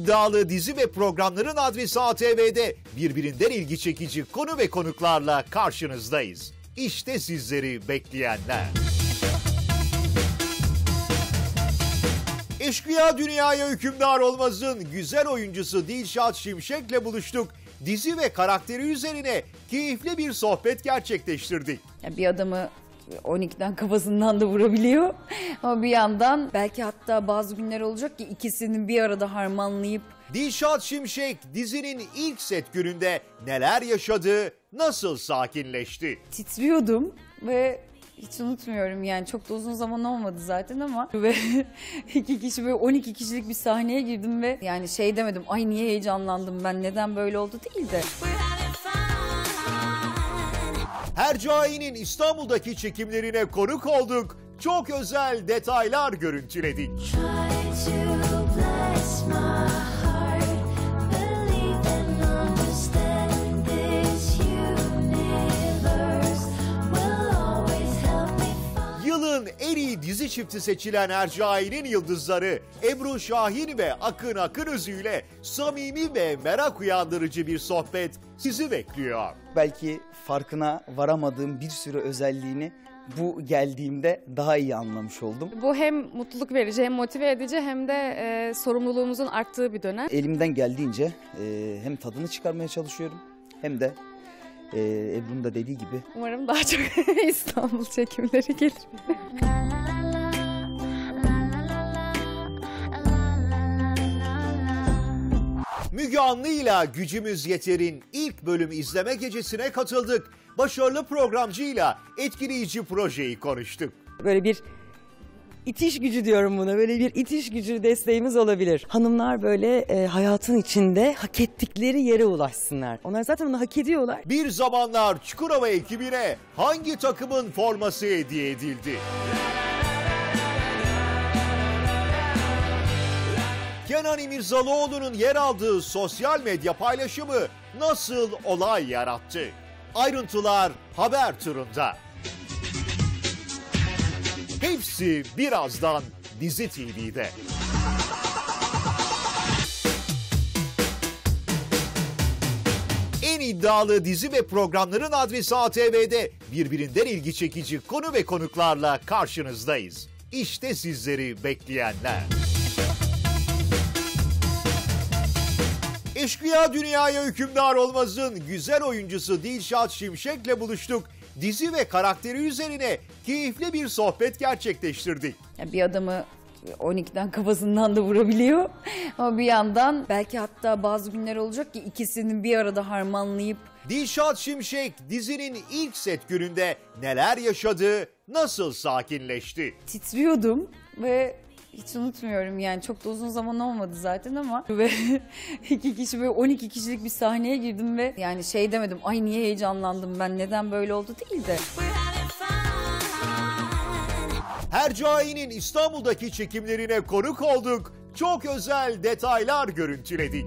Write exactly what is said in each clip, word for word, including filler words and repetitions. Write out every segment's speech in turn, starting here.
iddialı dizi ve programların adresi A T V'de birbirinden ilgi çekici konu ve konuklarla karşınızdayız. İşte sizleri bekleyenler. Eşkıya Dünyaya Hükümdar Olmaz'ın güzel oyuncusu Dilşat Şimşek'le buluştuk. Dizi ve karakteri üzerine keyifli bir sohbet gerçekleştirdik. Ya bir adamı on ikiden kafasından da vurabiliyor. Ama bir yandan belki hatta bazı günler olacak ki ikisini bir arada harmanlayıp... Dilşat Şimşek dizinin ilk set gününde neler yaşadı, nasıl sakinleşti? Titriyordum ve hiç unutmuyorum, yani çok da uzun zaman olmadı zaten ama ve iki kişi böyle on iki kişilik bir sahneye girdim ve yani şey demedim, ay niye heyecanlandım ben, neden böyle oldu değil de. Hercai'nin İstanbul'daki çekimlerine konuk olduk. Çok özel detaylar görüntüledik. Yılın en iyi dizi çifti seçilen Hercai'nin yıldızları Ebru Şahin ve Akın Akınözü ile samimi ve merak uyandırıcı bir sohbet sizi bekliyor. Belki farkına varamadığım bir sürü özelliğini bu geldiğimde daha iyi anlamış oldum. Bu hem mutluluk verici, hem motive edici, hem de e, sorumluluğumuzun arttığı bir dönem. Elimden geldiğince e, hem tadını çıkarmaya çalışıyorum hem de e, Ebru'nun da dediği gibi. Umarım daha çok İstanbul çekimleri gelir. Müge Anlı'yla Gücümüz Yeter'in ilk bölüm izleme gecesine katıldık. Başarılı programcıyla etkileyici projeyi konuştuk. Böyle bir itiş gücü diyorum buna. Böyle bir itiş gücü desteğimiz olabilir. Hanımlar böyle e, hayatın içinde hak ettikleri yere ulaşsınlar. Onlar zaten onu hak ediyorlar. Bir zamanlar Çukurova ekibine hangi takımın forması hediye edildi? Kenan İmirzalıoğlu'nun yer aldığı sosyal medya paylaşımı nasıl olay yarattı? Ayrıntılar haber turunda. Hepsi birazdan Dizi T V'de. En iddialı dizi ve programların adresi A T V'de birbirinden ilgi çekici konu ve konuklarla karşınızdayız. İşte sizleri bekleyenler. Eşkıya Dünyaya Hükümdar Olmaz'ın güzel oyuncusu Dilşat Şimşek'le buluştuk. Dizi ve karakteri üzerine keyifli bir sohbet gerçekleştirdik. Ya bir adamı on ikiden kafasından da vurabiliyor. Ama bir yandan belki hatta bazı günler olacak ki ikisini bir arada harmanlayıp... Dilşat Şimşek dizinin ilk set gününde neler yaşadı, nasıl sakinleşti? Titriyordum ve hiç unutmuyorum, yani çok da uzun zaman olmadı zaten ama ve iki kişi böyle on iki kişilik bir sahneye girdim ve yani şey demedim, ay niye heyecanlandım ben, neden böyle oldu değil de. Hercai'nin İstanbul'daki çekimlerine konuk olduk. Çok özel detaylar görüntüledik.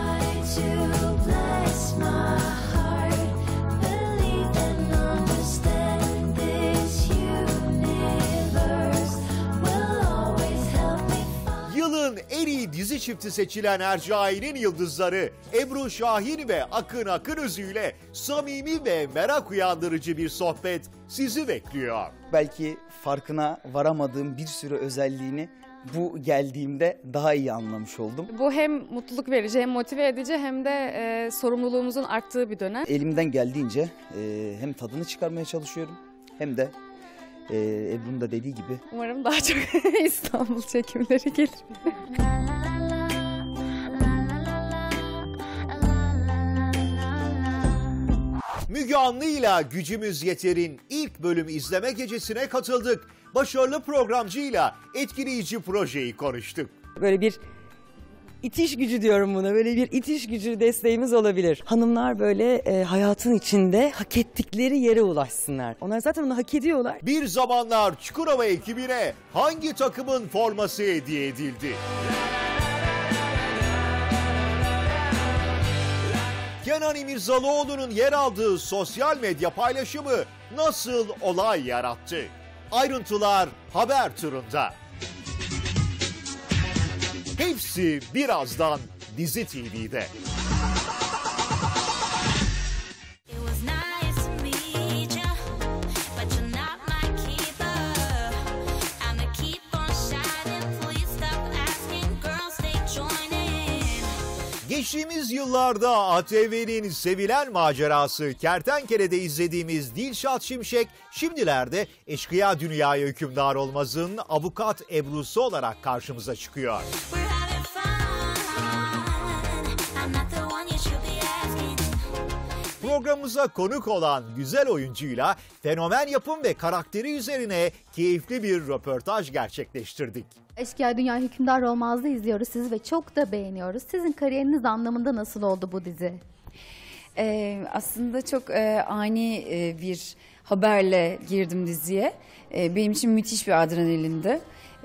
Yılın en iyi dizi çifti seçilen Hercai'nin yıldızları Ebru Şahin ve Akın Akınözü ile samimi ve merak uyandırıcı bir sohbet sizi bekliyor. Belki farkına varamadığım bir sürü özelliğini bu geldiğimde daha iyi anlamış oldum. Bu hem mutluluk verici, hem motive edici, hem de e, sorumluluğumuzun arttığı bir dönem. Elimden geldiğince e, hem tadını çıkarmaya çalışıyorum hem de e, Ebru'nun da dediği gibi. Umarım daha çok İstanbul çekimleri gelir. Müge Anlı'yla Gücümüz Yeter'in ilk bölüm izleme gecesine katıldık. Başarılı programcıyla etkileyici projeyi konuştuk. Böyle bir itiş gücü diyorum buna. Böyle bir itiş gücü desteğimiz olabilir. Hanımlar böyle e, hayatın içinde hak ettikleri yere ulaşsınlar. Onlar zaten onu hak ediyorlar. Bir zamanlar Çukurova ekibine hangi takımın forması hediye edildi? Kenan İmirzalıoğlu'nun yer aldığı sosyal medya paylaşımı nasıl olay yarattı? Ayrıntılar haber turunda. Hepsi birazdan Dizi T V'de. It was nice to meet ya, but you're not my keeper. I'ma keep on shining, please stop asking, girls stay joining. Geçtiğimiz yıllarda A T V'nin sevilen macerası Kertenkele'de izlediğimiz Dilşat Şimşek, şimdilerde Eşkıya Dünyaya Hükümdar Olmaz'ın avukat Ebru'su olarak karşımıza çıkıyor. We're having fun. I'm not the one you should be asking. Programımıza konuk olan güzel oyuncuyla fenomen yapım ve karakteri üzerine keyifli bir röportaj gerçekleştirdik. Eşkıya Dünya Hükümdar Olmaz'da izliyoruz sizi ve çok da beğeniyoruz. Sizin kariyeriniz anlamında nasıl oldu bu dizi? Ee, aslında çok e, ani e, bir haberle girdim diziye. E, benim için müthiş bir adrenalindi.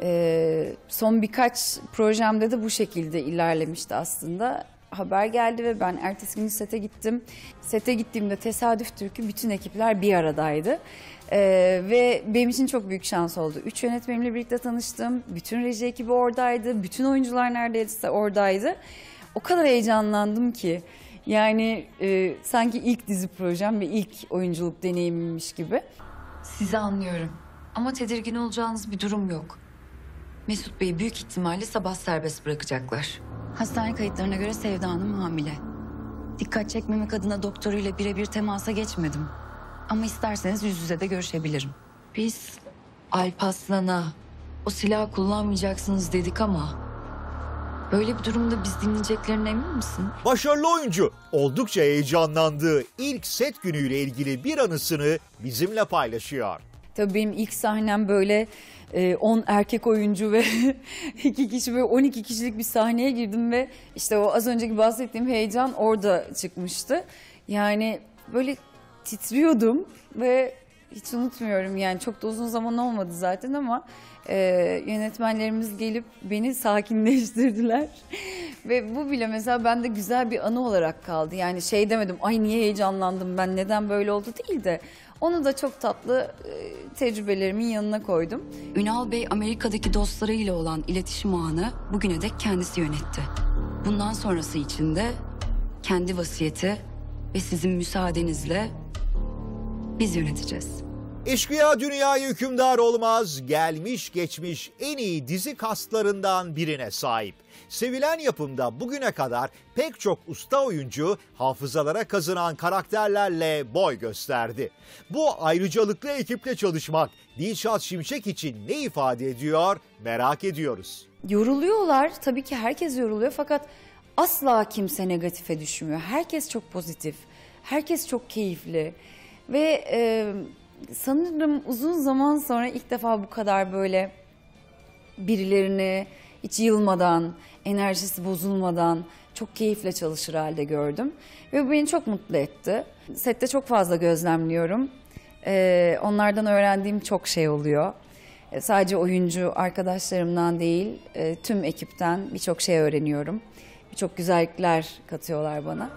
E, son birkaç projemde de bu şekilde ilerlemişti aslında. Haber geldi ve ben ertesi gün sete gittim. Sete gittiğimde tesadüftür ki bütün ekipler bir aradaydı. Ee, ve benim için çok büyük şans oldu. Üç yönetmenimle birlikte tanıştım. Bütün reji ekibi oradaydı. Bütün oyuncular neredeyse oradaydı. O kadar heyecanlandım ki. Yani e, sanki ilk dizi projem ve ilk oyunculuk deneyimimmiş gibi. Sizi anlıyorum. Ama tedirgin olacağınız bir durum yok. Mesut Bey'i büyük ihtimalle sabah serbest bırakacaklar. Hastane kayıtlarına göre Sevda Hanım hamile. Dikkat çekmemek adına doktoruyla birebir temasa geçmedim. Ama isterseniz yüz yüze de görüşebilirim. Biz Alp Aslan'a o silahı kullanmayacaksınız dedik ama... böyle bir durumda biz dinleyeceklerine emin misin? Başarılı oyuncu oldukça heyecanlandığı ilk set günüyle ilgili bir anısını bizimle paylaşıyor. Tabii benim ilk sahnem böyle on erkek oyuncu ve iki kişi böyle on iki kişilik bir sahneye girdim ve işte o az önceki bahsettiğim heyecan orada çıkmıştı. Yani böyle titriyordum ve hiç unutmuyorum, yani çok da uzun zaman olmadı zaten ama e, yönetmenlerimiz gelip beni sakinleştirdiler. Ve bu bile mesela bende güzel bir anı olarak kaldı. Yani şey demedim, ay niye heyecanlandım ben, neden böyle oldu değil de onu da çok tatlı e, tecrübelerimin yanına koydum. Ünal Bey Amerika'daki dostlarıyla olan iletişim ağını bugüne dek kendisi yönetti. Bundan sonrası için de kendi vasiyeti ve sizin müsaadenizle biz yöneteceğiz. Eşkıya Dünyaya Hükümdar Olmaz gelmiş geçmiş en iyi dizi kastlarından birine sahip. Sevilen yapımda bugüne kadar pek çok usta oyuncu hafızalara kazınan karakterlerle boy gösterdi. Bu ayrıcalıklı ekiple çalışmak Dilşat Şimşek için ne ifade ediyor merak ediyoruz. Yoruluyorlar, tabii ki herkes yoruluyor fakat asla kimse negatife düşmüyor. Herkes çok pozitif, herkes çok keyifli ve e, sanırım uzun zaman sonra ilk defa bu kadar böyle birilerini hiç yılmadan, enerjisi bozulmadan çok keyifle çalışır halde gördüm. Ve bu beni çok mutlu etti. Sette çok fazla gözlemliyorum. Ee, onlardan öğrendiğim çok şey oluyor. Ee, sadece oyuncu arkadaşlarımdan değil, e, tüm ekipten birçok şey öğreniyorum. Birçok güzellikler katıyorlar bana.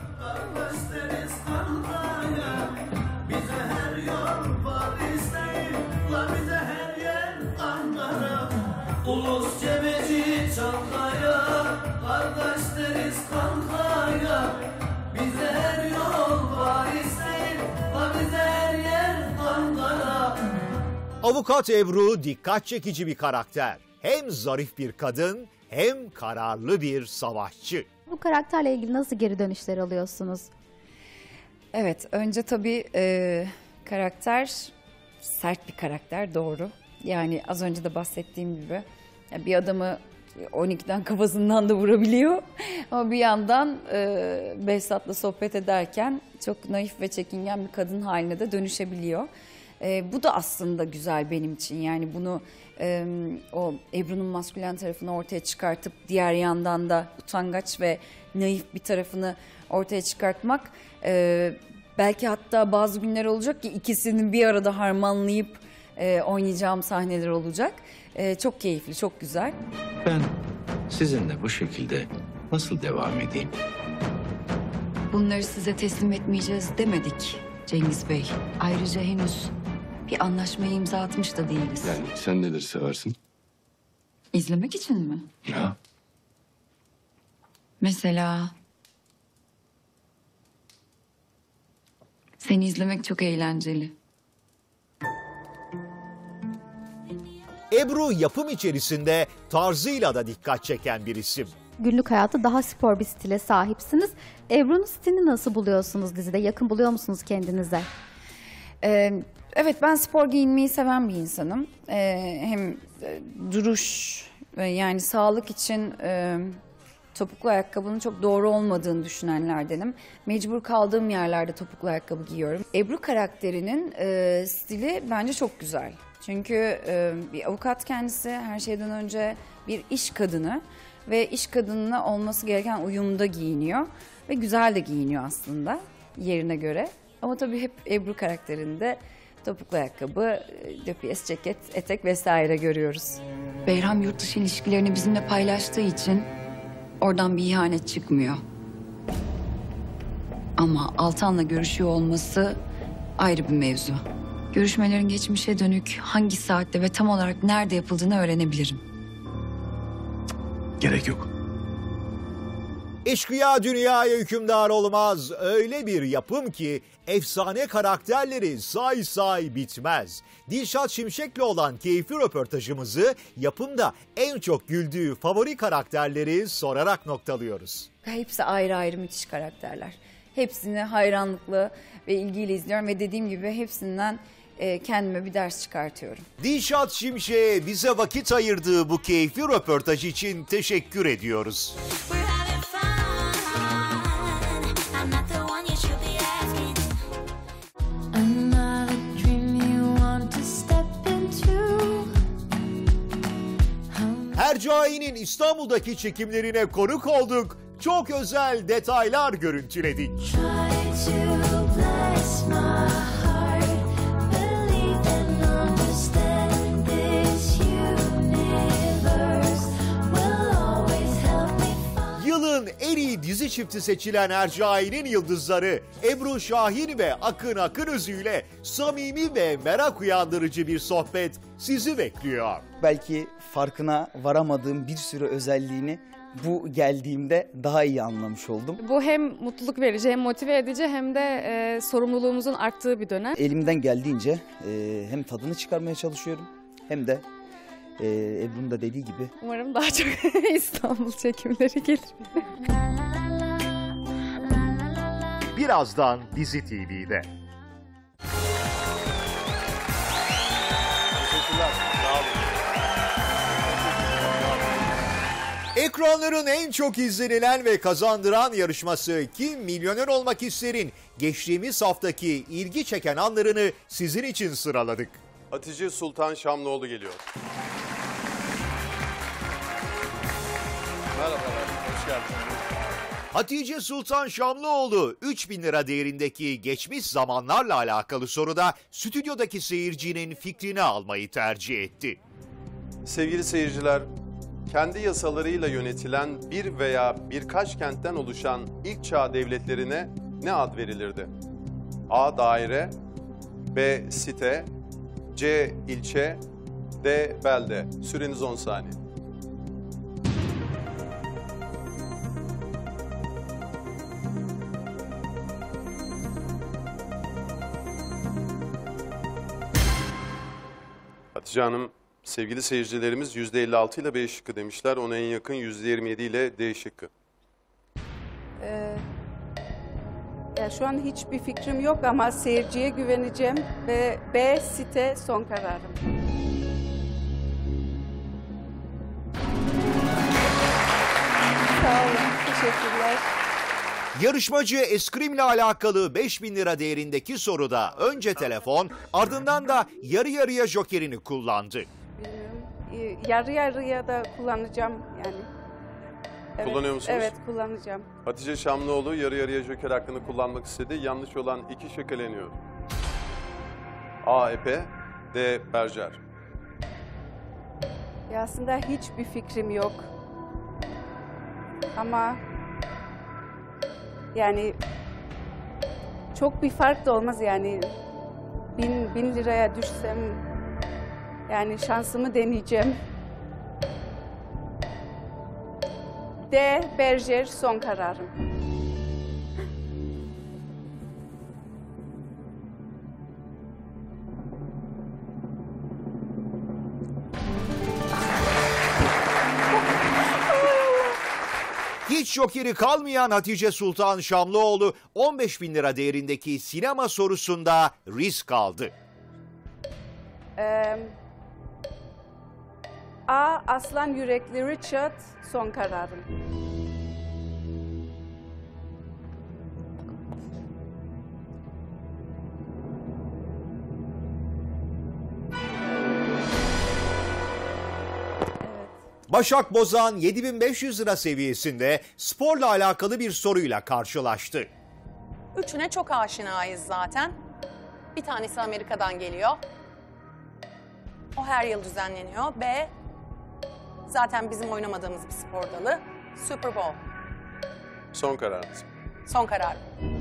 Ulus cebeci Çankaya, kardeş deriz kankaya. Bize her yol Paris'te, la bize her yer Ankara. Avukat Ebru dikkat çekici bir karakter. Hem zarif bir kadın hem kararlı bir savaşçı. Bu karakterle ilgili nasıl geri dönüşler alıyorsunuz? Evet, önce tabii e, karakter sert bir karakter, doğru. Yani az önce de bahsettiğim gibi bir adamı on ikiden kafasından da vurabiliyor. Ama bir yandan e, Behzat'la sohbet ederken çok naif ve çekingen bir kadın haline de dönüşebiliyor. E, bu da aslında güzel benim için. Yani bunu e, o Ebru'nun maskülen tarafını ortaya çıkartıp diğer yandan da utangaç ve naif bir tarafını ortaya çıkartmak. E, belki hatta bazı günler olacak ki ikisini bir arada harmanlayıp e, oynayacağım sahneler olacak. E, çok keyifli, çok güzel. Ben sizinle bu şekilde nasıl devam edeyim? Bunları size teslim etmeyeceğiz demedik Cengiz Bey. Ayrıca henüz bir anlaşmaya imza atmış da değiliz. Yani sen neler seversin? İzlemek için mi? Ya. Mesela seni izlemek çok eğlenceli. Ebru yapım içerisinde tarzıyla da dikkat çeken bir isim. Günlük hayatta daha spor bir stile sahipsiniz. Ebru'nun stilini nasıl buluyorsunuz dizide? Yakın buluyor musunuz kendinize? Ee, evet, ben spor giyinmeyi seven bir insanım. Ee, hem e, duruş e, yani sağlık için e, topuklu ayakkabının çok doğru olmadığını düşünenlerdenim. Mecbur kaldığım yerlerde topuklu ayakkabı giyiyorum. Ebru karakterinin e, stili bence çok güzel. Çünkü e, bir avukat kendisi, her şeyden önce bir iş kadını ve iş kadınına olması gereken uyumda giyiniyor ve güzel de giyiniyor aslında yerine göre. Ama tabii hep Ebru karakterinde topuklu ayakkabı, döpiyes, ceket, etek vesaire görüyoruz. Behram yurt dışı ilişkilerini bizimle paylaştığı için oradan bir ihanet çıkmıyor. Ama Altan'la görüşüyor olması ayrı bir mevzu. Görüşmelerin geçmişe dönük hangi saatte ve tam olarak nerede yapıldığını öğrenebilirim. Gerek yok. Eşkıya dünyaya hükümdar olmaz. Öyle bir yapım ki efsane karakterleri say say bitmez. Dilşat Şimşek'le olan keyifli röportajımızı yapımda en çok güldüğü favori karakterleri sorarak noktalıyoruz. Hepsi ayrı ayrı müthiş karakterler. Hepsini hayranlıkla ve ilgiyle izliyorum ve dediğim gibi hepsinden e, kendime bir ders çıkartıyorum. Dilşat Şimşek'e bize vakit ayırdığı bu keyifli röportaj için teşekkür ediyoruz. We're having fun. I'm not the one you should be asking. I'm not a dream you want to step into. Hercai'nin İstanbul'daki çekimlerine konuk olduk. Çok özel detaylar görüntüledik. Try to bless my heart. Believe and understand this universe will always help me find. Yılın en iyi dizi çifti seçilen Hercai'nin yıldızları Ebru Şahin ve Akın Akınözü ile samimi ve merak uyandırıcı bir sohbet sizi bekliyor. Belki farkına varamadığım bir sürü özelliğini bu geldiğimde daha iyi anlamış oldum. Bu hem mutluluk verici hem motive edici hem de e, sorumluluğumuzun arttığı bir dönem. Elimden geldiğince e, hem tadını çıkarmaya çalışıyorum hem de e, Ebru'nun da dediği gibi Umarım daha çok İstanbul çekimleri gelir. Birazdan Dizi T V'de. Ekranların en çok izlenilen ve kazandıran yarışması Kim Milyoner Olmak İster'in geçtiğimiz haftaki ilgi çeken anlarını sizin için sıraladık. Hatice Sultan Şamlıoğlu geliyor. Merhabalar, hoş geldiniz. Hatice Sultan Şamlıoğlu üç bin lira değerindeki geçmiş zamanlarla alakalı soruda stüdyodaki seyircinin fikrini almayı tercih etti. Sevgili seyirciler, kendi yasalarıyla yönetilen bir veya birkaç kentten oluşan ilk çağ devletlerine ne ad verilirdi? A. Daire, B. Site, C. ilçe, D. Belde. Süreniz on saniye. Hatice Hanım, sevgili seyircilerimiz yüzde elli altı ile B şıkkı demişler. Ona en yakın yüzde yirmi yedi ile D şıkkı. Ee, ya şu an hiçbir fikrim yok ama seyirciye güveneceğim ve B site son kararım. Sağ olun, teşekkürler. Yarışmacı eskrimle alakalı beş bin lira değerindeki soruda önce telefon, ardından da yarı yarıya jokerini kullandı. Bilmiyorum, ee, yarı yarıya da kullanacağım yani. Evet, Kullanıyor musunuz? Evet, kullanacağım. Hatice Şamlıoğlu yarı yarıya joker hakkını kullanmak istedi. Yanlış olan iki şık eleniyor. A. Epe, D. Berjer. Ya aslında hiçbir fikrim yok. Ama yani çok bir fark da olmaz yani. Bin, bin liraya düşsem yani şansımı deneyeceğim. D. Berger son kararım. Hiç jokeri kalmayan Hatice Sultan Şamlıoğlu on beş bin lira değerindeki sinema sorusunda risk aldı. Ee, A. Aslan Yürekli Richard son kararım. Başak Bozan yedi bin beş yüz lira seviyesinde sporla alakalı bir soruyla karşılaştı. Üçüne çok aşinayız zaten. Bir tanesi Amerika'dan geliyor. O her yıl düzenleniyor. B, zaten bizim oynamadığımız bir spor dalı. Super Bowl. Son kararınız. Son karar.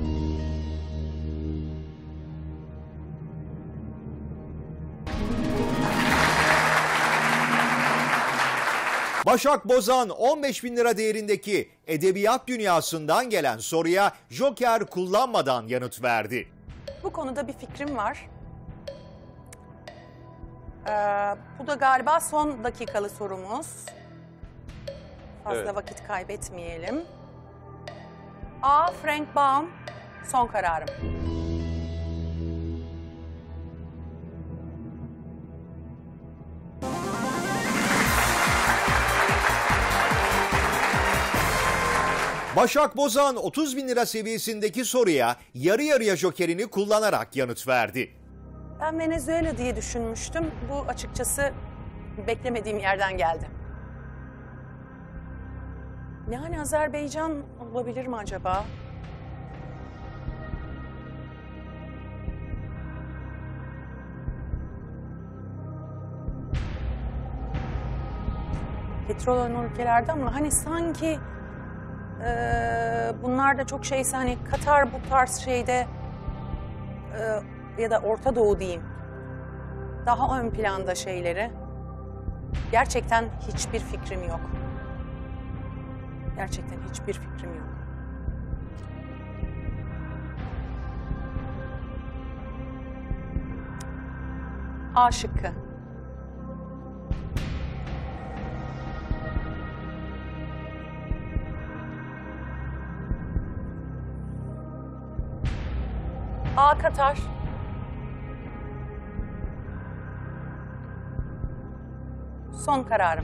Başak Bozan on beş bin lira değerindeki edebiyat dünyasından gelen soruya joker kullanmadan yanıt verdi. Bu konuda bir fikrim var. Ee, bu da galiba son dakikalı sorumuz. Fazla Evet. vakit kaybetmeyelim. A. Frank Baum. Son kararım. Başak Bozan otuz bin lira seviyesindeki soruya yarı yarıya jokerini kullanarak yanıt verdi. Ben Venezuela diye düşünmüştüm. Bu açıkçası beklemediğim yerden geldi. Yani Azerbaycan olabilir mi acaba? Petrol olan ülkelerde ama hani sanki e, bunlar da çok şeyse hani Katar bu tarz şeyde e, ya da Orta Doğu diyeyim. Daha ön planda şeyleri. Gerçekten hiçbir fikrim yok. Gerçekten hiçbir fikrim yok. A şıkkı. A Katar. Son kararım.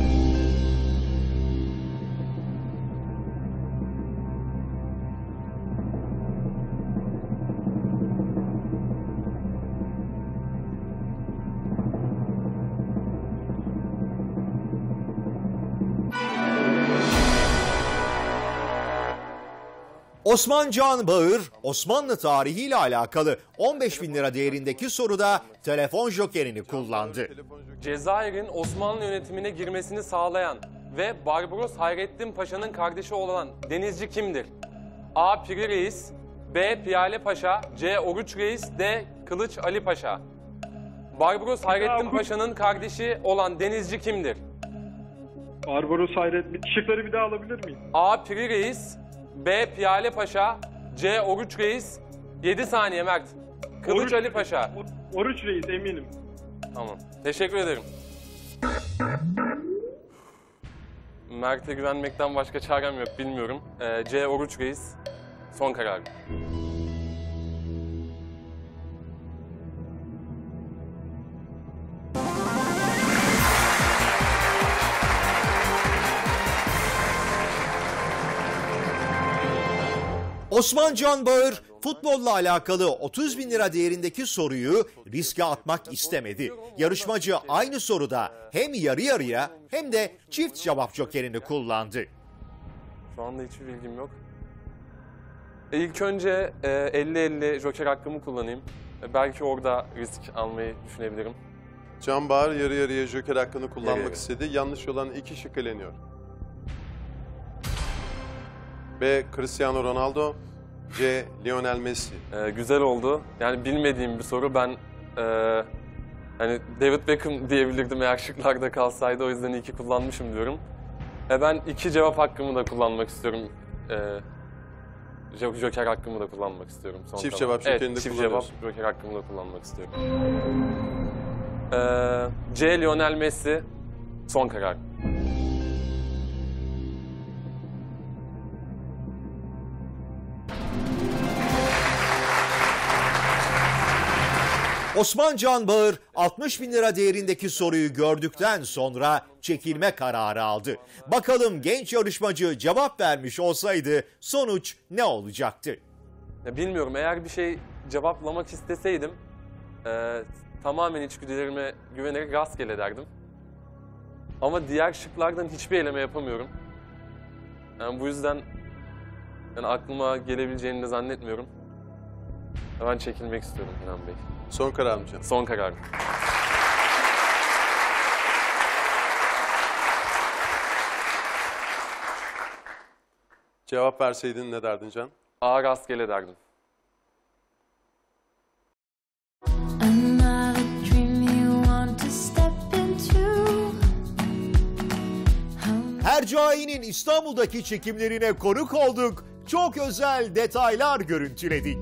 Osman Can Bağır, Osmanlı tarihiyle alakalı on beş bin lira değerindeki soruda telefon jokerini kullandı. Cezayir'in Osmanlı yönetimine girmesini sağlayan ve Barbaros Hayrettin Paşa'nın kardeşi olan denizci kimdir? A. Piri Reis, B. Piyale Paşa, C. Oruç Reis, D. Kılıç Ali Paşa. Barbaros Hayrettin Paşa'nın kardeşi olan denizci kimdir? Barbaros Hayrettin. Şıkları bir daha alabilir miyim? A. Piri Reis, B. Piyale Paşa, C. Oruç Reis. yedi saniye Mert. Kılıç Oruç, Ali Paşa. Oruç Reis eminim. Tamam. Teşekkür ederim. Mert'e güvenmekten başka çarem yok bilmiyorum. Ee, C. Oruç Reis. Son karar. Osman Can Bağır, futbolla alakalı otuz bin lira değerindeki soruyu riske atmak istemedi. Yarışmacı aynı soruda hem yarı yarıya hem de çift cevap jokerini kullandı. Şu anda hiçbir bilgim yok. E, ilk önce e, elli elli joker hakkımı kullanayım. E, belki orada risk almayı düşünebilirim. Can Bağır yarı yarıya joker hakkını kullanmak Yarı yarı. istedi. Yanlış olan iki şık eleniyor. B. Cristiano Ronaldo, C. Lionel Messi. E, güzel oldu. Yani bilmediğim bir soru. Ben e, hani David Beckham diyebilirdim eğer şıklarda kalsaydı. O yüzden iki kullanmışım diyorum. E ben iki cevap hakkımı da kullanmak istiyorum. Ee, Joker hakkımı da kullanmak istiyorum. Son Çift kalan. cevap jokerini evet, de çift cevap kullanıyorsun. Joker hakkımı da kullanmak istiyorum. Ee, C. Lionel Messi son karar. Osman Can Bağır altmış bin lira değerindeki soruyu gördükten sonra çekilme kararı aldı. Bakalım genç yarışmacı cevap vermiş olsaydı sonuç ne olacaktı? Ya bilmiyorum, eğer bir şey cevaplamak isteseydim e, tamamen içgüdülerime güvenerek rastgele derdim. Ama diğer şıklardan hiçbir eleme yapamıyorum. Yani bu yüzden yani aklıma gelebileceğini de zannetmiyorum. Ben çekilmek istiyorum Kenan Bey. Son karar mı canım? Son karar. Cevap verseydin ne derdin Can? A rastgele derdim. Hercai'nin İstanbul'daki çekimlerine konuk olduk. Çok özel detaylar görüntüledik.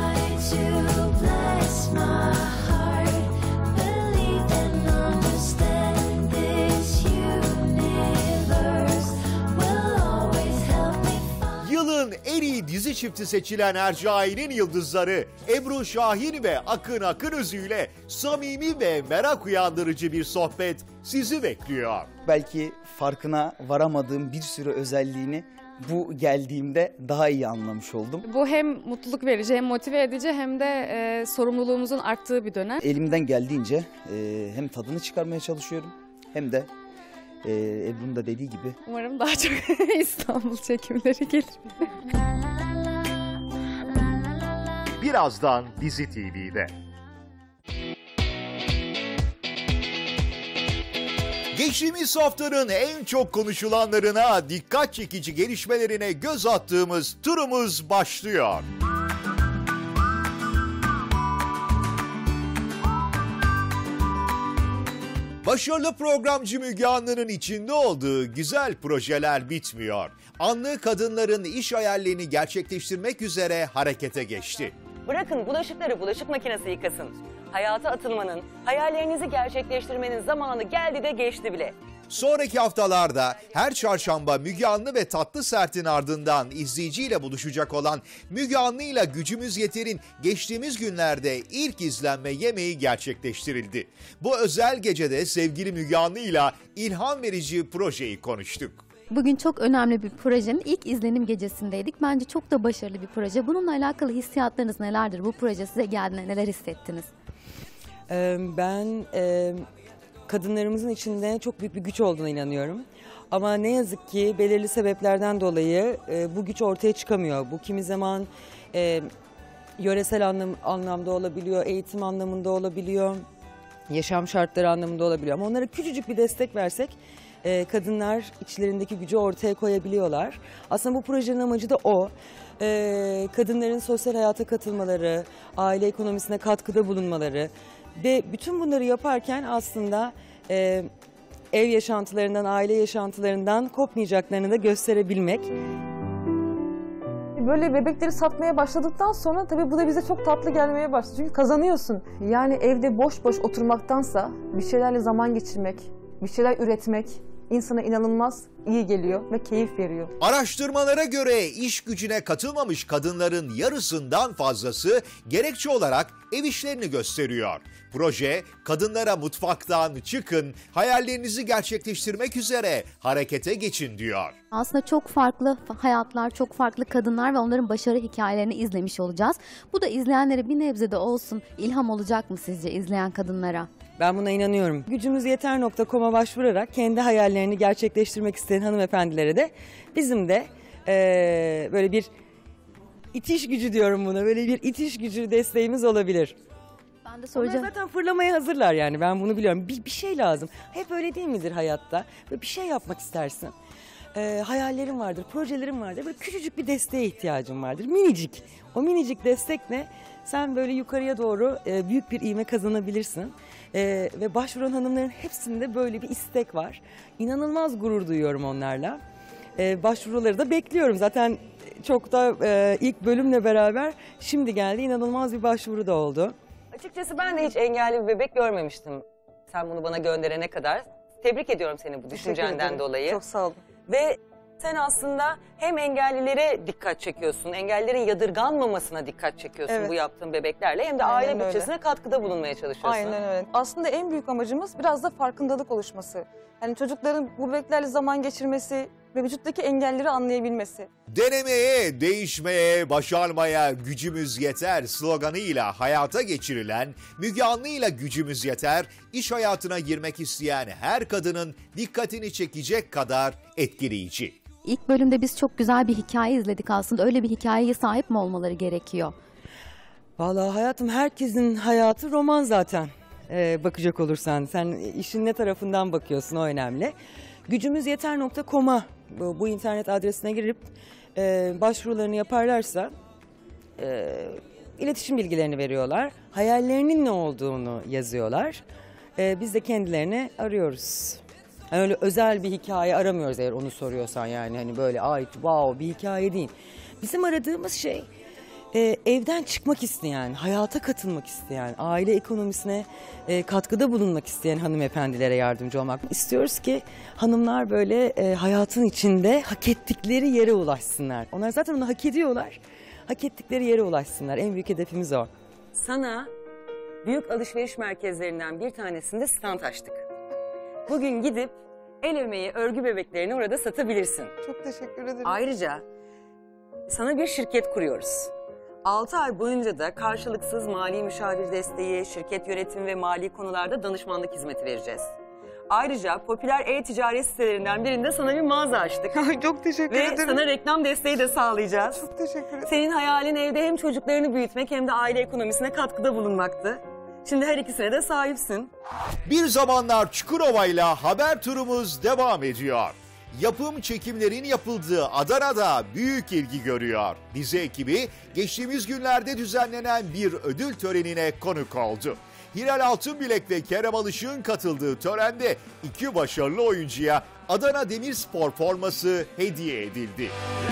Yılın en iyi dizi çifti seçilen Hercai'nin yıldızları Ebru Şahin ve Akın Akınözü ile samimi ve merak uyandırıcı bir sohbet sizi bekliyor. Belki farkına varamadığım bir sürü özelliğini bu geldiğimde daha iyi anlamış oldum. Bu hem mutluluk verici, hem motive edici, hem de e, sorumluluğumuzun arttığı bir dönem. Elimden geldiğince e, hem tadını çıkarmaya çalışıyorum hem de e, Ebru'nun da dediği gibi. Umarım daha çok İstanbul çekimleri gelir. Birazdan Dizi T V'de. Geçtiğimiz haftanın en çok konuşulanlarına, dikkat çekici gelişmelerine göz attığımız turumuz başlıyor. Başarılı programcı Müge Anlı'nın içinde olduğu güzel projeler bitmiyor. Anlı kadınların iş hayallerini gerçekleştirmek üzere harekete geçti. Bırakın bulaşıkları bulaşık makinesi yıkasın. Hayata atılmanın, hayallerinizi gerçekleştirmenin zamanı geldi de geçti bile. Sonraki haftalarda her çarşamba Müge Anlı ve Tatlı Sert'in ardından izleyiciyle buluşacak olan Müge Anlı'yla Gücümüz Yeter'in geçtiğimiz günlerde ilk izlenme yemeği gerçekleştirildi. Bu özel gecede sevgili Müge Anlı'yla ilham verici projeyi konuştuk. Bugün çok önemli bir projenin ilk izlenim gecesindeydik. Bence çok da başarılı bir proje. Bununla alakalı hissiyatlarınız nelerdir? Bu proje size geldiğinde neler hissettiniz? Ee, ben e, kadınlarımızın içinde çok büyük bir güç olduğuna inanıyorum. Ama ne yazık ki belirli sebeplerden dolayı e, bu güç ortaya çıkamıyor. Bu kimi zaman e, yöresel anlam, anlamda olabiliyor, eğitim anlamında olabiliyor, yaşam şartları anlamında olabiliyor. Ama onlara küçücük bir destek versek e, kadınlar içlerindeki gücü ortaya koyabiliyorlar. Aslında bu projenin amacı da o. E, kadınların sosyal hayata katılmaları, aile ekonomisine katkıda bulunmaları ve bütün bunları yaparken aslında e, ev yaşantılarından, aile yaşantılarından kopmayacaklarını da gösterebilmek. Böyle bebekleri satmaya başladıktan sonra tabii bu da bize çok tatlı gelmeye başladı. Çünkü kazanıyorsun. Yani evde boş boş oturmaktansa bir şeylerle zaman geçirmek, bir şeyler üretmek insana inanılmaz iyi geliyor ve keyif veriyor. Araştırmalara göre iş gücüne katılmamış kadınların yarısından fazlası gerekçe olarak ev işlerini gösteriyor. Proje, kadınlara mutfaktan çıkın, hayallerinizi gerçekleştirmek üzere harekete geçin diyor. Aslında çok farklı hayatlar, çok farklı kadınlar ve onların başarı hikayelerini izlemiş olacağız. Bu da izleyenlere bir nebze de olsun ilham olacak mı sizce izleyen kadınlara? Ben buna inanıyorum. gücümüzyeter nokta com'a başvurarak kendi hayallerini gerçekleştirmek isteyen hanımefendilere de bizim de e, böyle bir itiş gücü diyorum buna, böyle bir itiş gücü desteğimiz olabilir. Ben de soracağım. Onlar zaten fırlamaya hazırlar yani, ben bunu biliyorum. Bir, bir şey lazım. Hep öyle değil midir hayatta? Böyle bir şey yapmak istersin. e, hayallerim vardır, projelerim vardır. Böyle küçücük bir desteğe ihtiyacım vardır. Minicik. O minicik destekle sen böyle yukarıya doğru e, büyük bir ivme kazanabilirsin. E, ve başvuran hanımların hepsinde böyle bir istek var. İnanılmaz gurur duyuyorum onlarla. E, başvuruları da bekliyorum. Zaten çok da e, ilk bölümle beraber şimdi geldi. İnanılmaz bir başvuru da oldu. Açıkçası ben de hiç engelli bir bebek görmemiştim. Sen bunu bana gönderene kadar. Tebrik ediyorum seni bu düşüncenden dolayı. Çok sağ olun. Ve sen aslında hem engellilere dikkat çekiyorsun, engellilerin yadırganmamasına dikkat çekiyorsun Evet. bu yaptığın bebeklerle. Hem de Aynen aile öyle. bütçesine katkıda bulunmaya çalışıyorsun. Aynen öyle. Aslında en büyük amacımız biraz da farkındalık oluşması. Yani çocukların bu bebeklerle zaman geçirmesi ve vücuttaki engelleri anlayabilmesi. Denemeye, değişmeye, başarmaya gücümüz yeter sloganıyla hayata geçirilen Müge Anlı'yla Gücümüz Yeter, iş hayatına girmek isteyen her kadının dikkatini çekecek kadar etkileyici. İlk bölümde biz çok güzel bir hikaye izledik aslında. Öyle bir hikayeye sahip mi olmaları gerekiyor? Vallahi hayatım, herkesin hayatı roman zaten. Ee, bakacak olursan sen işin ne tarafından bakıyorsun, o önemli. gücümüzyeter nokta com'a bu, bu internet adresine girip e, başvurularını yaparlarsa e, iletişim bilgilerini veriyorlar. Hayallerinin ne olduğunu yazıyorlar. E, biz de kendilerini arıyoruz. Yani öyle özel bir hikaye aramıyoruz eğer onu soruyorsan, yani hani böyle ay wow bir hikaye değil. Bizim aradığımız şey e, evden çıkmak isteyen, hayata katılmak isteyen, aile ekonomisine e, katkıda bulunmak isteyen hanımefendilere yardımcı olmak. İstiyoruz ki hanımlar böyle e, hayatın içinde hak ettikleri yere ulaşsınlar. Onlar zaten onu hak ediyorlar. Hak ettikleri yere ulaşsınlar. En büyük hedefimiz o. Sana büyük alışveriş merkezlerinden bir tanesinde stand açtık. Bugün gidip el emeği örgü bebeklerini orada satabilirsin. Çok teşekkür ederim. Ayrıca sana bir şirket kuruyoruz. altı ay boyunca da karşılıksız mali müşavir desteği, şirket yönetimi ve mali konularda danışmanlık hizmeti vereceğiz. Ayrıca popüler e-ticaret sitelerinden birinde sana bir mağaza açtık. Ay çok teşekkür ve ederim. Ve sana reklam desteği de sağlayacağız. Çok teşekkür ederim. Senin hayalin evde hem çocuklarını büyütmek hem de aile ekonomisine katkıda bulunmaktı. Şimdi her ikisine de sahipsin. Bir zamanlar Çukurova'yla haber turumuz devam ediyor. Yapım çekimlerin yapıldığı Adana'da büyük ilgi görüyor. Dizi ekibi geçtiğimiz günlerde düzenlenen bir ödül törenine konuk oldu. Hilal Altınbilek ve Kerem Alışık'ın katıldığı törende iki başarılı oyuncuya Adana Demirspor forması hediye edildi.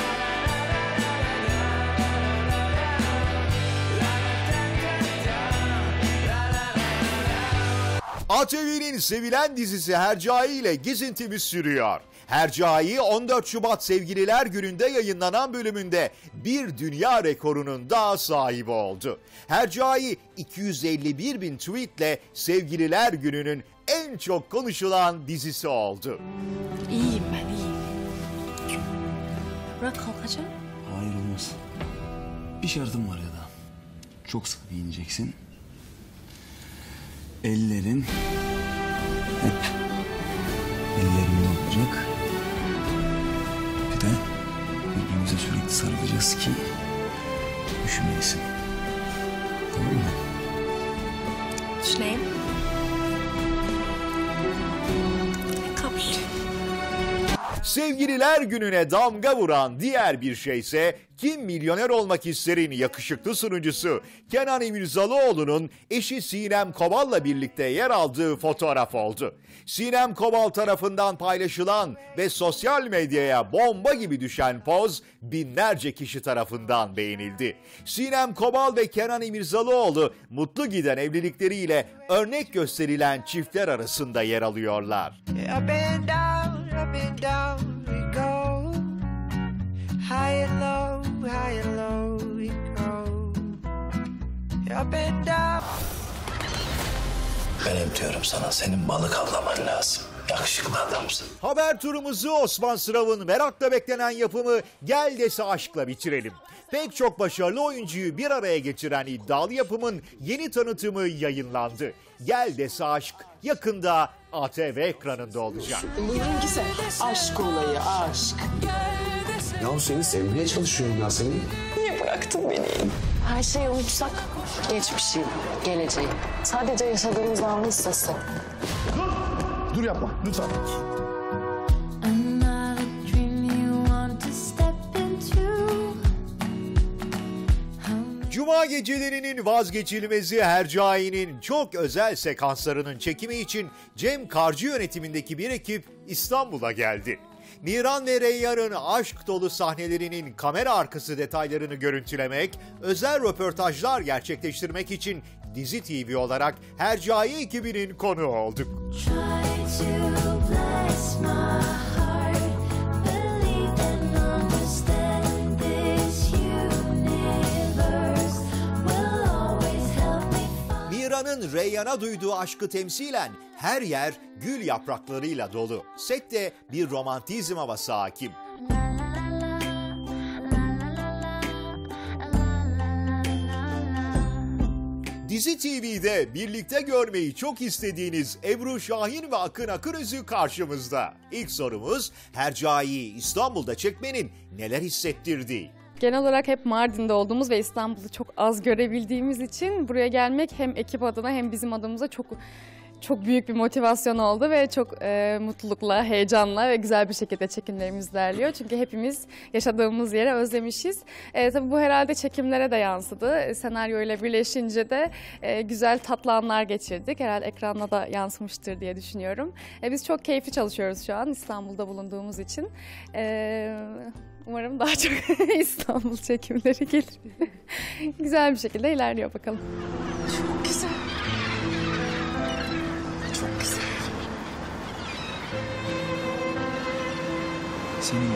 A T V'nin sevilen dizisi Hercai ile gezintimiz sürüyor. Hercai on dört Şubat Sevgililer Günü'nde yayınlanan bölümünde bir dünya rekorunun daha sahibi oldu. Hercai iki yüz elli bir bin tweetle Sevgililer Günü'nün en çok konuşulan dizisi oldu. İyiyim ben, iyiyim. Bırak kalkacağım. Hayır olmaz. Bir şartım var ya da. Çok sıkı giyineceksin. Ellerin hep ellerimde olacak. Bir de birbirimize sürekli sarılacağız ki üşümeyesin. Tamam mı? Düşüneyim. Kabul. Sevgililer Günü'ne damga vuran diğer bir şeyse Kim Milyoner Olmak İster'in yakışıklı sunucusu Kenan İmirzalıoğlu'nun eşi Sinem Kobal'la birlikte yer aldığı fotoğraf oldu. Sinem Kobal tarafından paylaşılan ve sosyal medyaya bomba gibi düşen poz binlerce kişi tarafından beğenildi. Sinem Kobal ve Kenan İmirzalıoğlu mutlu giden evlilikleriyle örnek gösterilen çiftler arasında yer alıyorlar. Up and down, up and down we go. High and low, high and low we go. Up and down. Benim diyorum sana, senin balık avlaman lazım. Yakışıklı adamsın. Haber turumuzu Osman Sırav'ın merakla beklenen yapımı Gel Dese Aşk'la bitirelim. Pek çok başarılı oyuncuyu bir araya getiren iddialı yapımın yeni tanıtımı yayınlandı. Gel Dese Aşk yakında A T V ekranında olacak. Bu hangisi? Aşk olayı, aşk. Ya seni sevmeye çalışıyorum ya seni. Niye bıraktın beni? Her şeyi unutsak, geçmişi, geleceği. Sadece yaşadığımız anı istesek. Dur! Dur yapma lütfen. Another dream Cuma gecelerinin vazgeçilmezi Hercai'nin çok özel sekanslarının çekimi için Cem Karcı yönetimindeki bir ekip İstanbul'a geldi. Miran ve Reyyan'ın aşk dolu sahnelerinin kamera arkası detaylarını görüntülemek, özel röportajlar gerçekleştirmek için Dizi T V olarak Hercai ekibinin konuğu olduk. Miran'ın Reyyan'a duyduğu aşkı temsilen her yer gül yapraklarıyla dolu. Sette bir romantizm havası hakim. Dizi T V'de birlikte görmeyi çok istediğiniz Ebru Şahin ve Akın Akınözü karşımızda. İlk sorumuz Hercai'yi İstanbul'da çekmenin neler hissettirdiği. Genel olarak hep Mardin'de olduğumuz ve İstanbul'u çok az görebildiğimiz için buraya gelmek hem ekip adına hem bizim adımıza çok çok büyük bir motivasyon oldu ve çok e, mutlulukla, heyecanla ve güzel bir şekilde çekimlerimiz ilerliyor. Çünkü hepimiz yaşadığımız yere özlemişiz. E, tabii bu herhalde çekimlere de yansıdı. E, senaryoyla birleşince de e, güzel tatlı anlar geçirdik. Herhalde ekranda da yansımıştır diye düşünüyorum. E, biz çok keyifli çalışıyoruz şu an İstanbul'da bulunduğumuz için. E, Umarım daha çok İstanbul çekimleri gelir. Güzel bir şekilde ilerliyor bakalım. Çok güzel. Çok güzel. Senin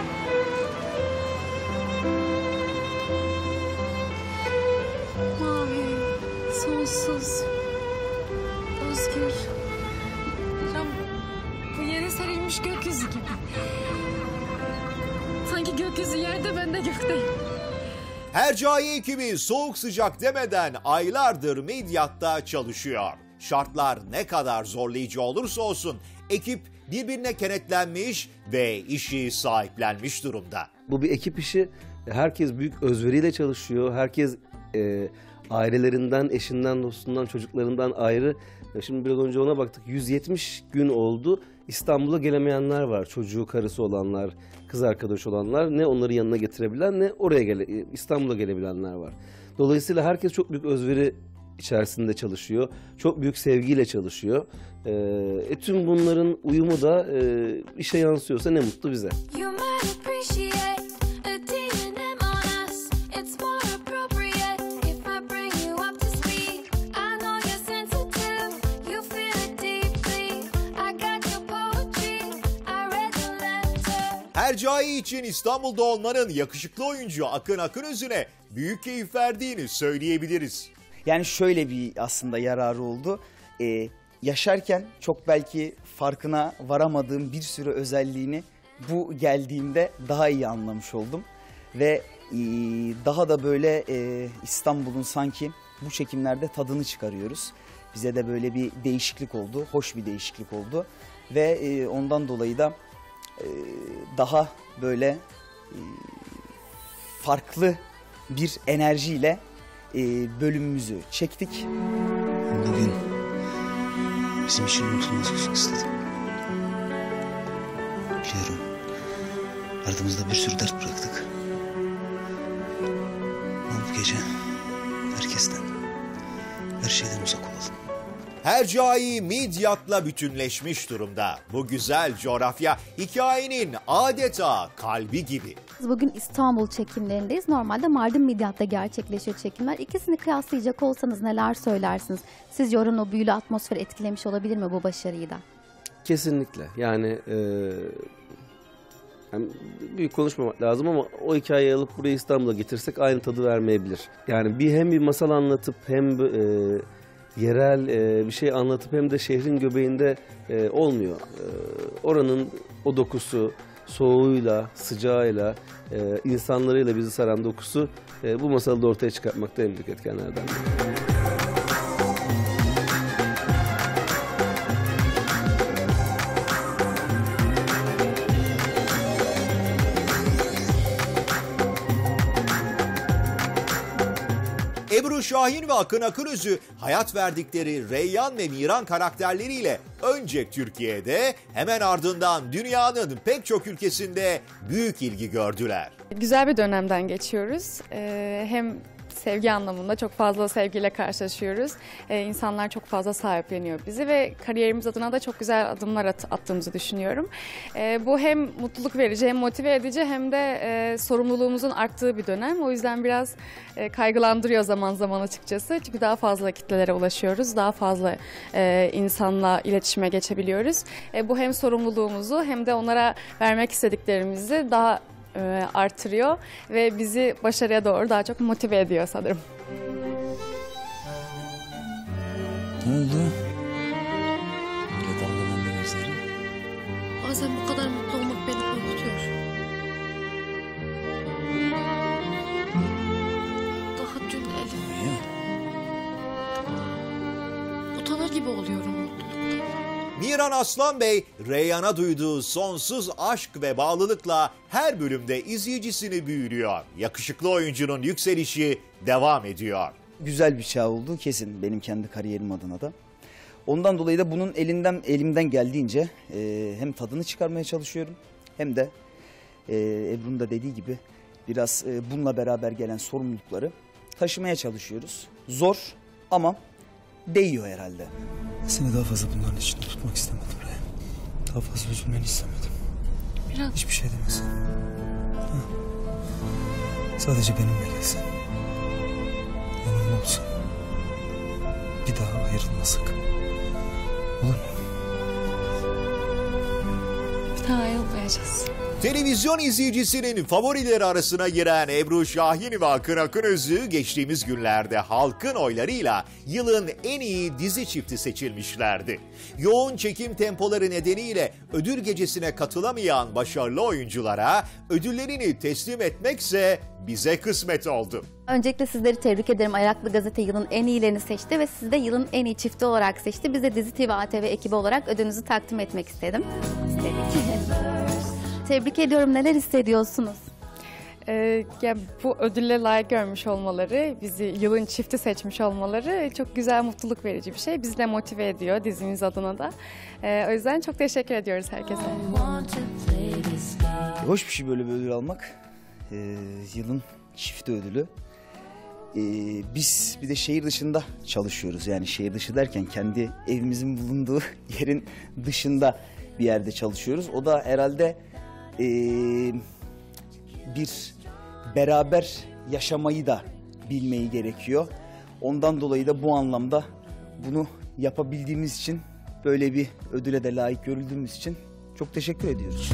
Mavi, sonsuz, özgür. Ya, bu yere serilmiş gökyüzü gibi. Sanki gökyüzü yerde, ben de gökteyim. Hercai ekibi soğuk sıcak demeden aylardır Midyat'ta çalışıyor. Şartlar ne kadar zorlayıcı olursa olsun ekip birbirine kenetlenmiş ve işi sahiplenmiş durumda. Bu bir ekip işi. Herkes büyük özveriyle çalışıyor. Herkes e, ailelerinden, eşinden, dostundan, çocuklarından ayrı. Şimdi biraz önce ona baktık. yüz yetmiş gün oldu. İstanbul'a gelemeyenler var. Çocuğu, karısı olanlar, kız arkadaş olanlar. Ne onları yanına getirebilen ne oraya gele, İstanbul'a gelebilenler var. Dolayısıyla herkes çok büyük özveri içerisinde çalışıyor. Çok büyük sevgiyle çalışıyor. E, e, tüm bunların uyumu da e, işe yansıyorsa ne mutlu bize. Hercai için İstanbul'da olmanın yakışıklı oyuncu Akın Akınözü'ne büyük keyif verdiğini söyleyebiliriz. Yani şöyle bir aslında yararı oldu. Ee, yaşarken çok belki farkına varamadığım bir sürü özelliğini bu geldiğimde daha iyi anlamış oldum. Ve e, daha da böyle e, İstanbul'un sanki bu çekimlerde tadını çıkarıyoruz. Bize de böyle bir değişiklik oldu, hoş bir değişiklik oldu. Ve e, ondan dolayı da e, daha böyle e, farklı bir enerjiyle e, bölümümüzü çektik. Bugün bizim için unutulmaz olsun istedim. Biliyorum ardımızda bir sürü dert bıraktık. Ama bu gece herkesten, her şeyden uzak olalım. Hercai Midyat'la bütünleşmiş durumda. Bu güzel coğrafya hikayenin adeta kalbi gibi. Bugün İstanbul çekimlerindeyiz. Normalde Mardin Midyat'ta gerçekleşiyor çekimler. İkisini kıyaslayacak olsanız neler söylersiniz? Sizce oranın o büyülü atmosferi etkilemiş olabilir mi bu başarıyı da? Kesinlikle. Yani, e, yani büyük konuşmamak lazım ama o hikayeyi alıp buraya İstanbul'a getirsek aynı tadı vermeyebilir. Yani bir hem bir masal anlatıp hem e, yerel e, bir şey anlatıp hem de şehrin göbeğinde e, olmuyor. E, oranın o dokusu, soğuğuyla, sıcağıyla, e, insanlarıyla bizi saran dokusu e, bu masalı da ortaya çıkartmakta en büyük etkenlerden biri. Ebru Şahin ve Akın Akınözü hayat verdikleri Reyyan ve Miran karakterleriyle önce Türkiye'de hemen ardından dünyanın pek çok ülkesinde büyük ilgi gördüler. Güzel bir dönemden geçiyoruz. Ee, hem sevgi anlamında çok fazla sevgiyle karşılaşıyoruz. Ee, insanlar çok fazla sahipleniyor bizi ve kariyerimiz adına da çok güzel adımlar at, attığımızı düşünüyorum. Ee, bu hem mutluluk verici, hem motive edici, hem de e, sorumluluğumuzun arttığı bir dönem. O yüzden biraz e, kaygılandırıyor zaman zaman açıkçası. Çünkü daha fazla kitlelere ulaşıyoruz, daha fazla e, insanla iletişime geçebiliyoruz. E, bu hem sorumluluğumuzu hem de onlara vermek istediklerimizi daha e, artırıyor ve bizi başarıya doğru daha çok motive ediyor sanırım. Ne oldu? Böyle dalgalandı gözlerim. Bazen bu kadar mutlu olmak beni korkutuyor. Daha dün Elif. Niye? Utanır gibi oluyorum mutluluktan. Miran Aslan Bey, Reyhan'a duyduğu sonsuz aşk ve bağlılıkla her bölümde izleyicisini büyülüyor. Yakışıklı oyuncunun yükselişi devam ediyor. Güzel bir çağ oldu kesin benim kendi kariyerim adına da. Ondan dolayı da bunun elinden elimden geldiğince e, hem tadını çıkarmaya çalışıyorum hem de e, Ebru'nun da dediği gibi biraz e, bununla beraber gelen sorumlulukları taşımaya çalışıyoruz. Zor ama değiyor herhalde. Seni daha fazla bunların içinde tutmak istemedim Reyhan. Daha fazla üzülmeni istemedim. Biraz. Hiçbir şey demesin. Ha. Sadece benimle gelsen. Yanımda olsan. Bir daha ayrılmasak. Olur mu? Bir daha ayrılmayacağız. Televizyon izleyicisinin favorileri arasına giren Ebru Şahin ve Akın Akınözü geçtiğimiz günlerde halkın oylarıyla yılın en iyi dizi çifti seçilmişlerdi. Yoğun çekim tempoları nedeniyle ödül gecesine katılamayan başarılı oyunculara ödüllerini teslim etmekse bize kısmet oldu. Öncelikle sizleri tebrik ederim. Ayaklı Gazete yılın en iyilerini seçti ve sizi de yılın en iyi çifti olarak seçti. Biz de Dizi T V A T V ekibi olarak ödülünüzü takdim etmek istedim. Tebrik ediyorum. Neler hissediyorsunuz? Ee, ya bu ödülle layık görmüş olmaları, bizi yılın çifti seçmiş olmaları çok güzel, mutluluk verici bir şey. Bizi de motive ediyor dizimiz adına da. Ee, o yüzden çok teşekkür ediyoruz herkese. Hoş bir şey böyle bir ödül almak. Ee, yılın çifti ödülü. Ee, biz bir de şehir dışında çalışıyoruz. Yani şehir dışı derken kendi evimizin bulunduğu yerin dışında bir yerde çalışıyoruz. O da herhalde ee, bir beraber yaşamayı da bilmeyi gerekiyor. Ondan dolayı da bu anlamda bunu yapabildiğimiz için, böyle bir ödüle de layık görüldüğümüz için çok teşekkür ediyoruz.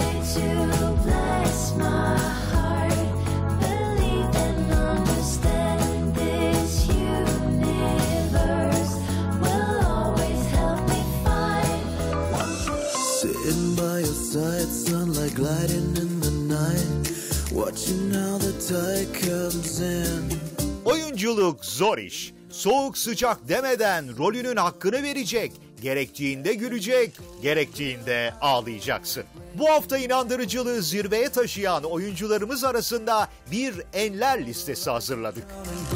Sitting by your side, sunlight gliding in the night, watching how the tide comes in. Oyunculuk zor iş. Soğuk sıcak demeden rolünün hakkını verecek. Gerektiğinde gülecek, gerektiğinde ağlayacaksın. Bu hafta inandırıcılığı zirveye taşıyan oyuncularımız arasında bir enler listesi hazırladık.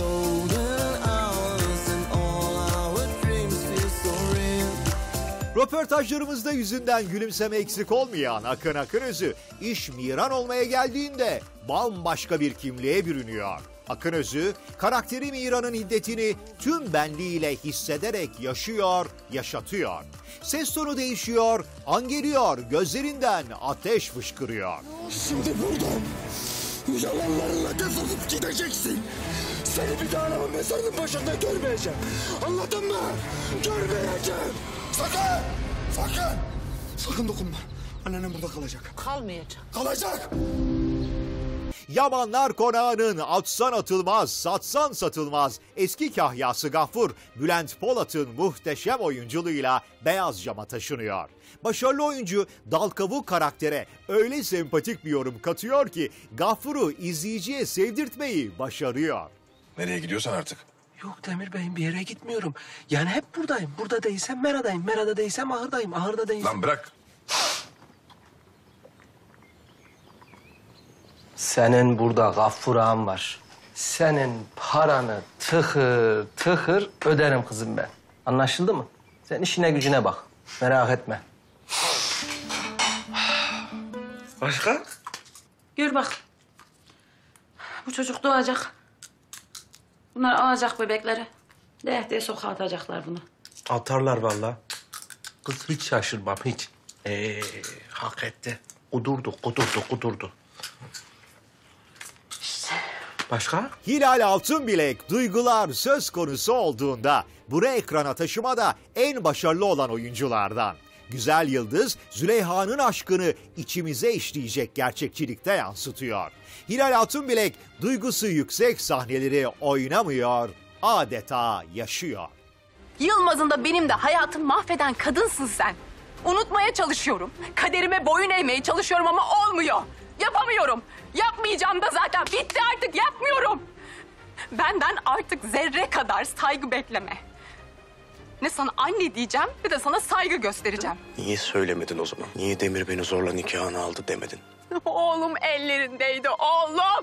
Röportajlarımızda yüzünden gülümseme eksik olmayan Akın Akınözü, iş Miran olmaya geldiğinde bambaşka bir kimliğe bürünüyor. Akınözü, karakteri Miran'ın hiddetini tüm benliğiyle hissederek yaşıyor, yaşatıyor. Ses tonu değişiyor, an geliyor, gözlerinden ateş fışkırıyor. Şimdi buradan yalanlarınla defolup gideceksin. Seni bir daha anamın mezarının başında görmeyeceğim. Anladın mı? Görmeyeceğim. Sakın! Sakın! Sakın dokunma. Annenin burada kalacak. Kalmayacak. Kalacak! Yamanlar Konağı'nın atsan atılmaz, satsan satılmaz eski kahyası Gaffur, Bülent Polat'ın muhteşem oyunculuğuyla beyaz cama taşınıyor. Başarılı oyuncu Dal Kavuğu karaktere öyle sempatik bir yorum katıyor ki Gaffur'u izleyiciye sevdirtmeyi başarıyor. Nereye gidiyorsan artık. Yok Demir Bey'im, bir yere gitmiyorum. Yani hep buradayım. Burada değilsem Mera'dayım. Mera'da değilsem Ahır'dayım. Ahır'da değilsem... Lan bırak. Senin burada Gaffur ağam var. Senin paranı tıkır tıkır öderim kızım ben. Anlaşıldı mı? Sen işine gücüne bak. Merak etme. Başka? Gör bak. Bu çocuk doğacak. Bunlar alacak bebekleri. Deh diye sokağa atacaklar bunu. Atarlar vallahi. Kız hiç şaşırmam hiç. Ee, hak etti. Kudurdu, kudurdu, kudurdu. Başka? Hilal Altınbilek duygular söz konusu olduğunda bunu ekrana taşımada en başarılı olan oyunculardan. Güzel Yıldız, Züleyha'nın aşkını içimize işleyecek gerçekçilikte yansıtıyor. Hilal Altınbilek duygusu yüksek sahneleri oynamıyor, adeta yaşıyor. Yılmaz'ın da benim de hayatımı mahveden kadınsın sen. Unutmaya çalışıyorum. Kaderime boyun eğmeye çalışıyorum ama olmuyor. Yapamıyorum. Yapmayacağım da zaten. Bitti artık, yapmıyorum. Benden artık zerre kadar saygı bekleme. Ne sana anne diyeceğim ne de sana saygı göstereceğim. Niye söylemedin o zaman? Niye Demir beni zorla nikahına aldı demedin? Oğlum ellerindeydi, oğlum.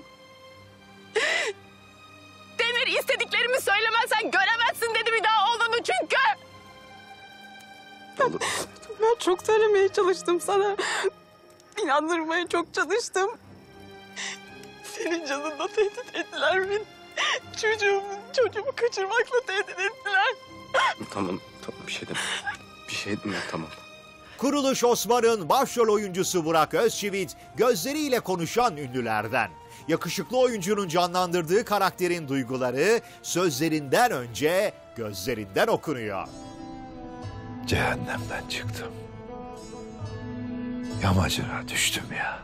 Demir istediklerimi söylemezsen göremezsin dedi bir daha oğlunu çünkü. Ben, ben çok söylemeye çalıştım sana. İnandırmaya çok çalıştım. Senin canınla tehdit ettiler beni. Çocuğumu, çocuğumu kaçırmakla tehdit ettiler. Tamam, tamam bir şey deme. Bir şey deme, tamam. Kuruluş Osman'ın başrol oyuncusu Burak Özçivit, gözleriyle konuşan ünlülerden. Yakışıklı oyuncunun canlandırdığı karakterin duyguları sözlerinden önce gözlerinden okunuyor. Cehennemden çıktım. Yamacına düştüm ya.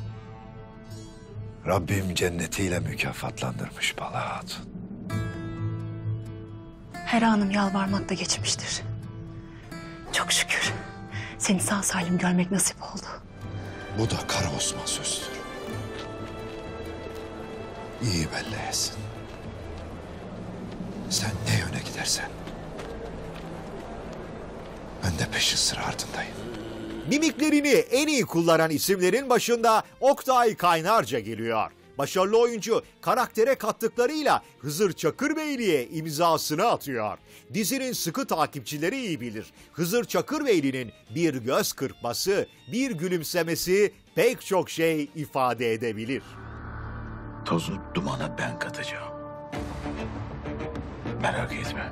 Rabbim cennetiyle mükafatlandırmış Bala Hatun. Her anım yalvarmakla geçmiştir. Çok şükür seni sağ salim görmek nasip oldu. Bu da Kara Osman sözdür. İyi belli etsin. Sen ne yöne gidersen ben de peşin sıra ardındayım. Mimiklerini en iyi kullanan isimlerin başında Oktay Kaynarca geliyor. Başarılı oyuncu karaktere kattıklarıyla Hızır Çakırbeyli'ye imzasını atıyor. Dizinin sıkı takipçileri iyi bilir. Hızır Çakırbeyli'nin bir göz kırpması, bir gülümsemesi pek çok şey ifade edebilir. Tozu dumana ben katacağım. Merak etme.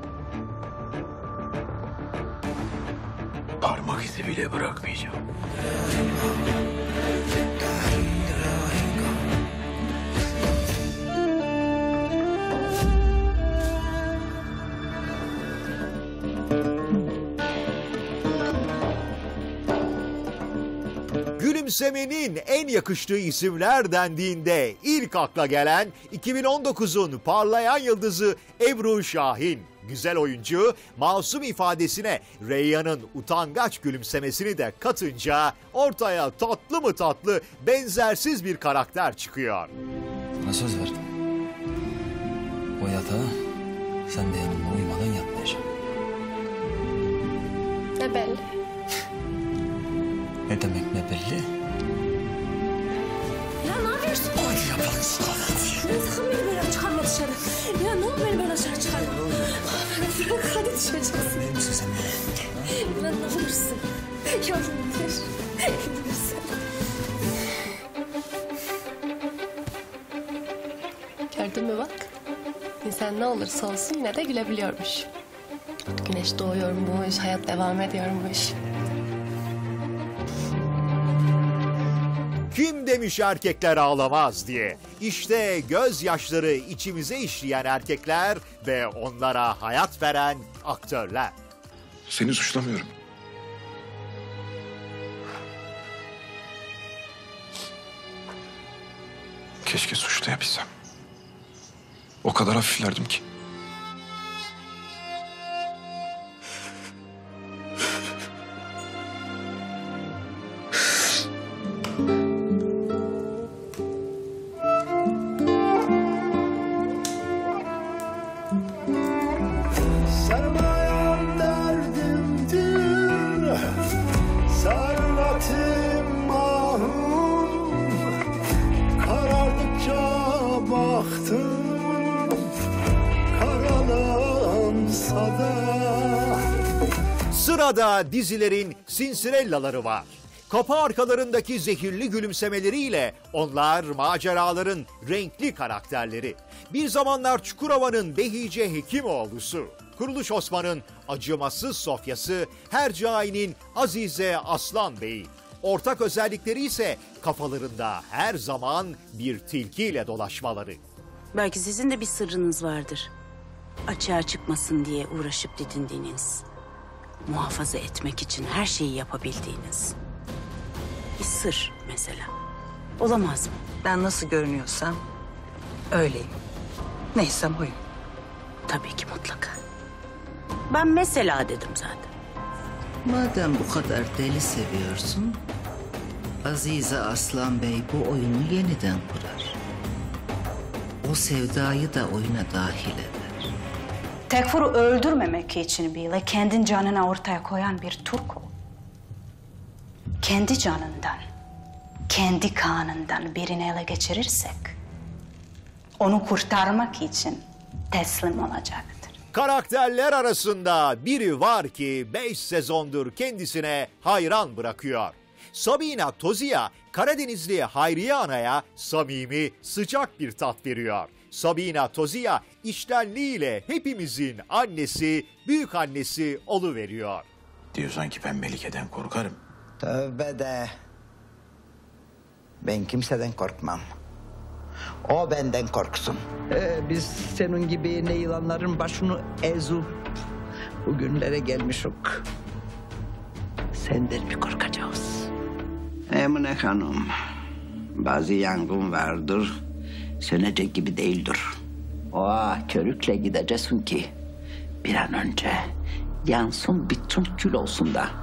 Parmak izi bile bırakmayacağım. Gülümsemenin en yakıştığı isimler dendiğinde ilk akla gelen iki bin on dokuzun parlayan yıldızı Ebru Şahin. Güzel oyuncu masum ifadesine Reyhan'ın utangaç gülümsemesini de katınca ortaya tatlı mı tatlı benzersiz bir karakter çıkıyor. Bana söz verdin. O yatağa sen de yanımda uyumadan yatmayacağım. Ne belli? Ne demek ne belli? Ya ne yapıyorsun? Hadi yapalım şu kahvaltıyı. Ya sakın beni böyle çıkarma dışarı. Ya ne olur beni böyle dışarı çıkarma. Bırak hadi düşeceksin. Benim misin sen bana? Ya ne olursun. Ya indir. İndirsin. Gördün mü bak? İnsan ne olursa olsun yine de gülebiliyormuş. Güneş doğuyormuş, hayat devam ediyormuş. Kim demiş erkekler ağlamaz diye. İşte gözyaşları içimize işleyen erkekler ve onlara hayat veren aktörler. Seni suçlamıyorum. Keşke suçlayabilsem. O kadar hafiflerdim ki. Sarmayan derdimdir, servetim mahum. Karardıkça baktım, karalansa da. Sırada dizilerin sinsirellaları var. Kapı arkalarındaki zehirli gülümsemeleriyle onlar maceraların renkli karakterleri. Bir zamanlar Çukurova'nın Behice Hekimoğlu'su, Kuruluş Osman'ın acımasız Sofya'sı, Hercai'nin Azize Aslan Bey'i. Ortak özellikleri ise kafalarında her zaman bir tilkiyle dolaşmaları. Belki sizin de bir sırrınız vardır. Açığa çıkmasın diye uğraşıp didindiğiniz, muhafaza etmek için her şeyi yapabildiğiniz. Bir sır mesela. Olamaz mı? Ben nasıl görünüyorsam öyleyim. Neysem oyum. Tabii ki mutlaka. Ben mesela dedim zaten. Madem bu kadar deli seviyorsun, Azize Aslan Bey bu oyunu yeniden kurar. O sevdayı da oyuna dahil eder. Tekfur'u öldürmemek için bile kendi canını ortaya koyan bir Türk ol. Kendi canından, kendi kanından birini ele geçirirsek, onu kurtarmak için teslim olacaktır. Karakterler arasında biri var ki beş sezondur kendisine hayran bırakıyor. Sabina Tozia, Karadenizli Hayriye Ana'ya samimi, sıcak bir tat veriyor. Sabina Tozia, içtenliğiyle hepimizin annesi, büyük annesi oluveriyor. Diyorsan ki ben Melike'den korkarım. Tövbe de. Ben kimseden korkmam. O benden korksun. Ee, biz senin gibi ne yılanların başını ezup bugünlere gelmişik. Senden mi korkacağız? Emine Hanım, bazı yangın vardır, sönecek gibi değildir. O körükle gideceksin ki bir an önce yansın, bitsin, kül olsun da.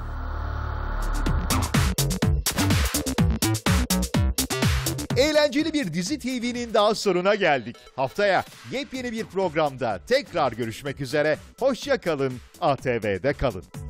Eğlenceli bir dizi T V'nin daha sonuna geldik. Haftaya yepyeni bir programda tekrar görüşmek üzere. Hoşça kalın, A T V'de kalın.